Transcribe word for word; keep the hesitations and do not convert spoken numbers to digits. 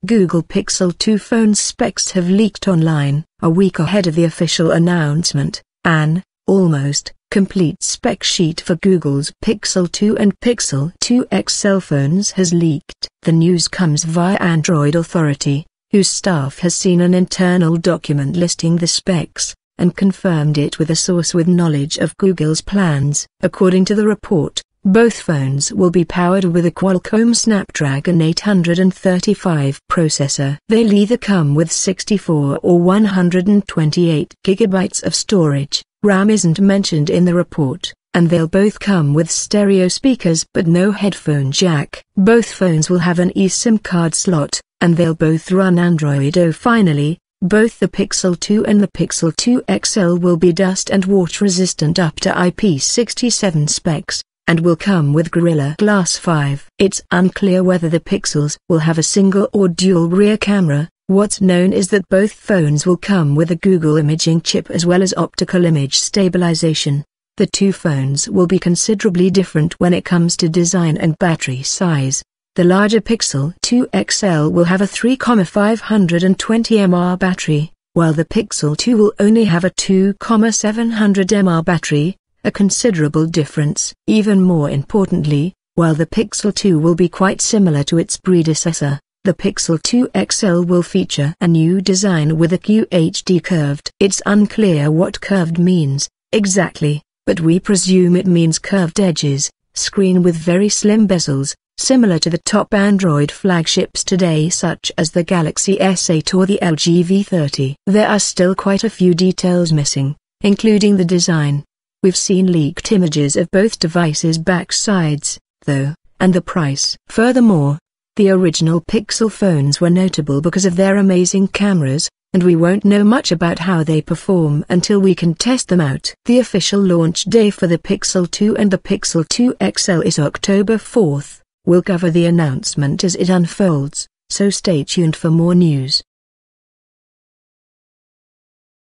Google Pixel two phone specs have leaked online, a week ahead of the official announcement. An almost complete spec sheet for Google's Pixel two and Pixel two X L phones has leaked. The news comes via Android Authority, whose staff has seen an internal document listing the specs, and confirmed it with a source with knowledge of Google's plans. According to the report, both phones will be powered with a Qualcomm Snapdragon eight thirty-five processor. They'll either come with sixty-four or one hundred twenty-eight gigabytes of storage. RAM isn't mentioned in the report, and they'll both come with stereo speakers but no headphone jack. Both phones will have an eSIM card slot, and they'll both run Android O. Finally, both the Pixel two and the Pixel two X L will be dust and water resistant up to I P sixty-seven specs, and will come with Gorilla Glass five. It's unclear whether the Pixels will have a single or dual rear camera. What's known is that both phones will come with a Google imaging chip as well as optical image stabilization. The two phones will be considerably different when it comes to design and battery size. The larger Pixel two X L will have a three thousand five hundred twenty milliamp hour battery, while the Pixel two will only have a two thousand seven hundred milliamp hour battery, a considerable difference. Even more importantly, while the Pixel two will be quite similar to its predecessor, the Pixel two X L will feature a new design with a Q H D curved. It's unclear what curved means exactly, but we presume it means curved edges, screen with very slim bezels, similar to the top Android flagships today such as the Galaxy S eight or the L G V thirty. There are still quite a few details missing, including the design. We've seen leaked images of both devices' backsides, though, and the price. Furthermore, the original Pixel phones were notable because of their amazing cameras, and we won't know much about how they perform until we can test them out. The official launch day for the Pixel two and the Pixel two X L is October fourth. We'll cover the announcement as it unfolds, so stay tuned for more news.